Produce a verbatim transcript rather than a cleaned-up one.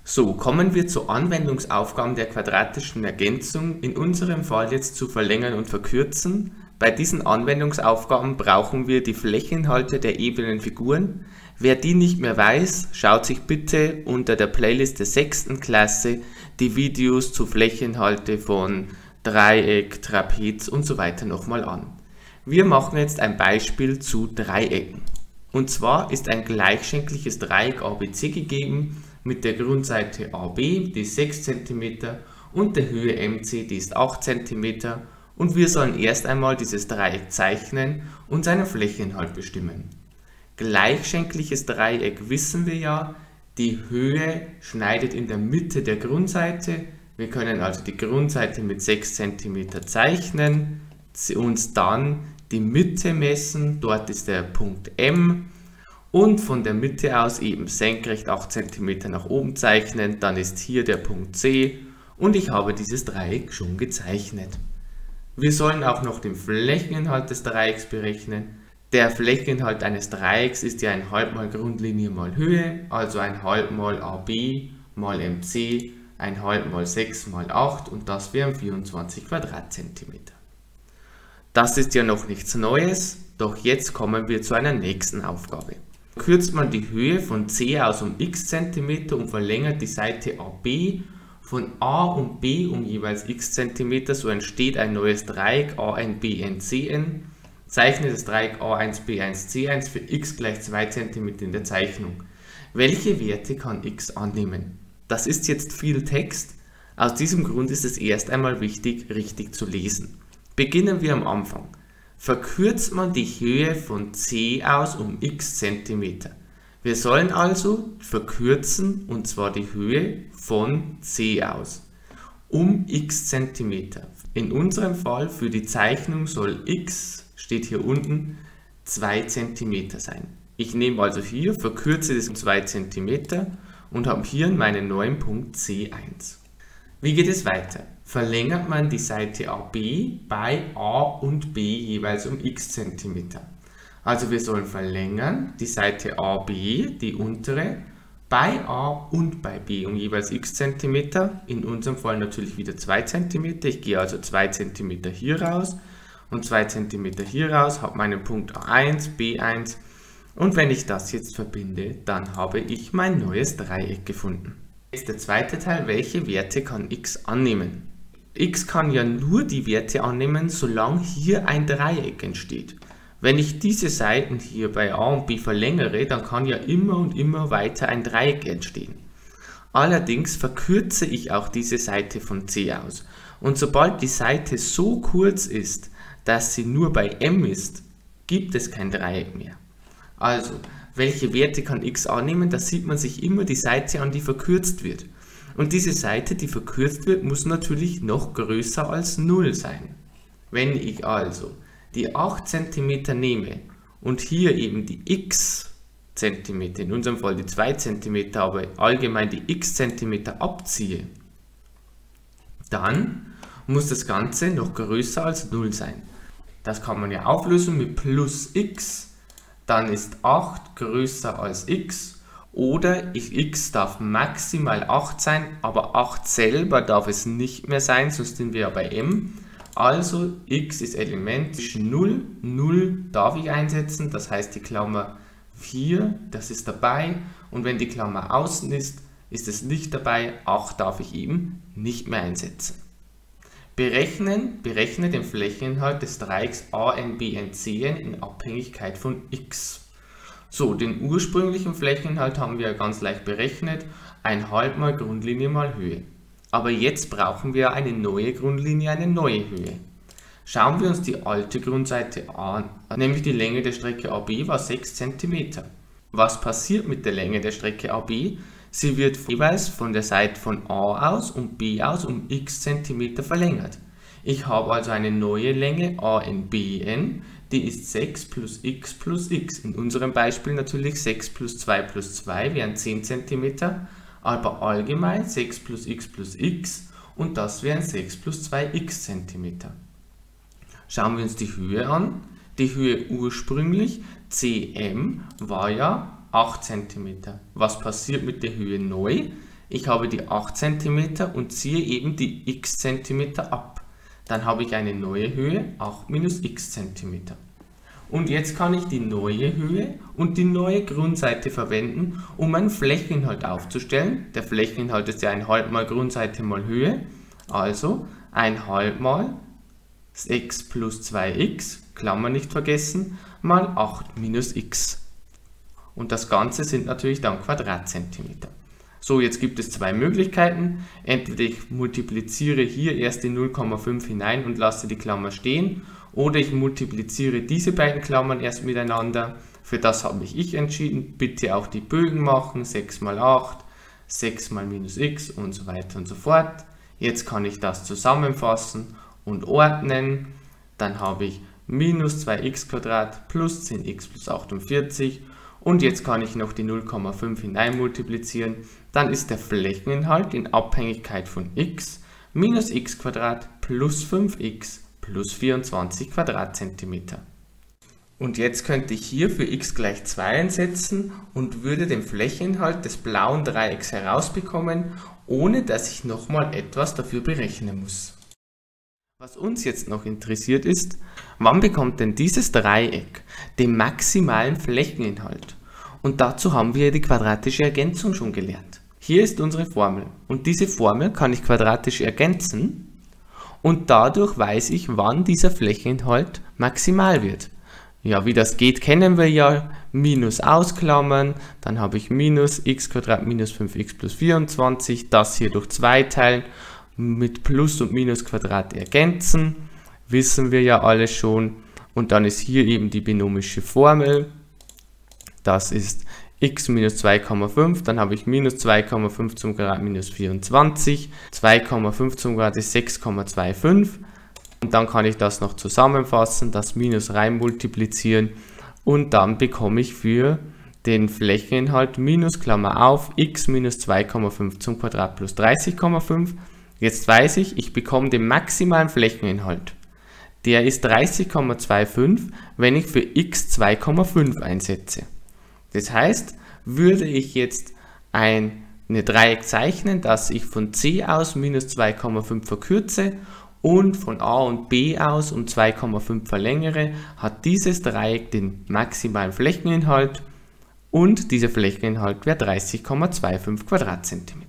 So, kommen wir zu Anwendungsaufgaben der quadratischen Ergänzung, in unserem Fall jetzt zu verlängern und verkürzen. Bei diesen Anwendungsaufgaben brauchen wir die Flächeninhalte der ebenen Figuren. Wer die nicht mehr weiß, schaut sich bitte unter der Playlist der sechsten Klasse die Videos zu Flächeninhalte von Dreieck, Trapez und so weiter nochmal an. Wir machen jetzt ein Beispiel zu Dreiecken. Und zwar ist ein gleichschenkliches Dreieck A B C gegeben mit der Grundseite A B, die ist sechs Zentimeter, und der Höhe M C, die ist acht Zentimeter. Und wir sollen erst einmal dieses Dreieck zeichnen und seinen Flächeninhalt bestimmen. Gleichschenkliches Dreieck wissen wir ja, die Höhe schneidet in der Mitte der Grundseite. Wir können also die Grundseite mit sechs Zentimeter zeichnen, uns dann die Mitte messen, dort ist der Punkt M, und von der Mitte aus eben senkrecht acht Zentimeter nach oben zeichnen, dann ist hier der Punkt C und ich habe dieses Dreieck schon gezeichnet. Wir sollen auch noch den Flächeninhalt des Dreiecks berechnen. Der Flächeninhalt eines Dreiecks ist ja ein halb mal Grundlinie mal Höhe, also ein halb mal A B mal M C, ein halb mal sechs mal acht, und das wären vierundzwanzig Quadratzentimeter. Das ist ja noch nichts Neues, doch jetzt kommen wir zu einer nächsten Aufgabe. Kürzt man die Höhe von C aus um x Zentimeter und verlängert die Seite A B von A und B um jeweils x Zentimeter, so entsteht ein neues Dreieck A N B N C N. Zeichne das Dreieck A eins B eins C eins für x gleich zwei Zentimeter in der Zeichnung. Welche Werte kann x annehmen? Das ist jetzt viel Text. Aus diesem Grund ist es erst einmal wichtig, richtig zu lesen. Beginnen wir am Anfang. Verkürzt man die Höhe von C aus um x Zentimeter. Wir sollen also verkürzen, und zwar die Höhe von C aus um x Zentimeter. In unserem Fall für die Zeichnung soll x, steht hier unten, zwei Zentimeter sein. Ich nehme also hier, verkürze das um zwei Zentimeter und habe hier meinen neuen Punkt C eins. Wie geht es weiter? Verlängert man die Seite A B bei A und B jeweils um x Zentimeter. Also wir sollen verlängern die Seite A B, die untere, bei A und bei B um jeweils x Zentimeter. In unserem Fall natürlich wieder zwei Zentimeter. Ich gehe also zwei Zentimeter hier raus und zwei Zentimeter hier raus, habe meinen Punkt A eins, B eins, und wenn ich das jetzt verbinde, dann habe ich mein neues Dreieck gefunden. Jetzt der zweite Teil, welche Werte kann x annehmen? X kann ja nur die Werte annehmen, solange hier ein Dreieck entsteht. Wenn ich diese Seiten hier bei A und B verlängere, dann kann ja immer und immer weiter ein Dreieck entstehen. Allerdings verkürze ich auch diese Seite von C aus. Und sobald die Seite so kurz ist, dass sie nur bei M ist, gibt es kein Dreieck mehr. Also, welche Werte kann x annehmen? Da sieht man sich immer die Seite an, die verkürzt wird. Und diese Seite, die verkürzt wird, muss natürlich noch größer als null sein. Wenn ich also die acht Zentimeter nehme und hier eben die x Zentimeter, in unserem Fall die zwei Zentimeter, aber allgemein die x Zentimeter abziehe, dann muss das Ganze noch größer als null sein. Das kann man ja auflösen mit plus x, dann ist acht größer als x. Oder ich, x darf maximal acht sein, aber acht selber darf es nicht mehr sein, sonst sind wir ja bei m. Also x ist Element zwischen null, null darf ich einsetzen, das heißt die Klammer vier, das ist dabei. Und wenn die Klammer außen ist, ist es nicht dabei, acht darf ich eben nicht mehr einsetzen. Berechnen, berechne den Flächeninhalt des Dreiecks A N B N C N in Abhängigkeit von x. So, den ursprünglichen Flächeninhalt haben wir ja ganz leicht berechnet, ein halb mal Grundlinie mal Höhe. Aber jetzt brauchen wir eine neue Grundlinie, eine neue Höhe. Schauen wir uns die alte Grundseite an, nämlich die Länge der Strecke A B war sechs Zentimeter. Was passiert mit der Länge der Strecke A B? Sie wird jeweils von der Seite von A aus und B aus um x Zentimeter verlängert. Ich habe also eine neue Länge A N B N, die ist sechs plus x plus x. In unserem Beispiel natürlich sechs plus zwei plus zwei wären zehn Zentimeter, aber allgemein sechs plus x plus x, und das wären sechs plus zwei x Zentimeter. Schauen wir uns die Höhe an. Die Höhe ursprünglich, C M, war ja acht Zentimeter. Was passiert mit der Höhe neu? Ich habe die acht Zentimeter und ziehe eben die x Zentimeter ab. Dann habe ich eine neue Höhe, acht minus x Zentimeter. Und jetzt kann ich die neue Höhe und die neue Grundseite verwenden, um einen Flächeninhalt aufzustellen. Der Flächeninhalt ist ja ein halb mal Grundseite mal Höhe. Also ein halb mal x plus zwei x, Klammer nicht vergessen, mal acht minus x. Und das Ganze sind natürlich dann Quadratzentimeter. So, jetzt gibt es zwei Möglichkeiten. Entweder ich multipliziere hier erst die null Komma fünf hinein und lasse die Klammer stehen, oder ich multipliziere diese beiden Klammern erst miteinander. Für das habe ich ich entschieden. Bitte auch die Bögen machen, sechs mal acht, sechs mal minus x und so weiter und so fort. Jetzt kann ich das zusammenfassen und ordnen. Dann habe ich minus zwei x plus zehn x plus achtundvierzig. Und jetzt kann ich noch die null Komma fünf hinein multiplizieren. Dann ist der Flächeninhalt in Abhängigkeit von x minus x plus fünf x plus vierundzwanzig Quadratzentimeter. Und jetzt könnte ich hier für x gleich zwei einsetzen und würde den Flächeninhalt des blauen Dreiecks herausbekommen, ohne dass ich nochmal etwas dafür berechnen muss. Was uns jetzt noch interessiert ist, wann bekommt denn dieses Dreieck den maximalen Flächeninhalt? Und dazu haben wir die quadratische Ergänzung schon gelernt. Hier ist unsere Formel und diese Formel kann ich quadratisch ergänzen und dadurch weiß ich, wann dieser Flächeninhalt maximal wird. Ja, wie das geht, kennen wir ja. Minus ausklammern, dann habe ich minus x minus fünf x plus vierundzwanzig, das hier durch zwei teilen, mit Plus und Minus Quadrat ergänzen, wissen wir ja alle schon. Und dann ist hier eben die binomische Formel, das ist x minus zwei Komma fünf, dann habe ich minus zwei Komma fünf zum Grad minus vierundzwanzig, zwei Komma fünf zum Grad ist sechs Komma fünfundzwanzig und dann kann ich das noch zusammenfassen, das Minus rein multiplizieren und dann bekomme ich für den Flächeninhalt minus Klammer auf x minus zwei Komma fünf zum Quadrat plus dreißig Komma fünf. Jetzt weiß ich, ich bekomme den maximalen Flächeninhalt. Der ist dreißig Komma fünfundzwanzig, wenn ich für x zwei Komma fünf einsetze. Das heißt, würde ich jetzt ein eine Dreieck zeichnen, das ich von C aus minus zwei Komma fünf verkürze und von A und B aus um zwei Komma fünf verlängere, hat dieses Dreieck den maximalen Flächeninhalt und dieser Flächeninhalt wäre dreißig Komma fünfundzwanzig Quadratzentimeter.